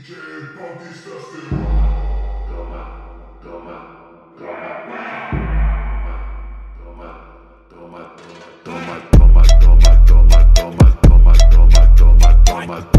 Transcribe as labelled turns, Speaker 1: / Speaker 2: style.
Speaker 1: DJ Bautista Silva. Toma, toma, toma, toma, toma, toma, toma, toma, toma, toma, toma, toma, toma, toma.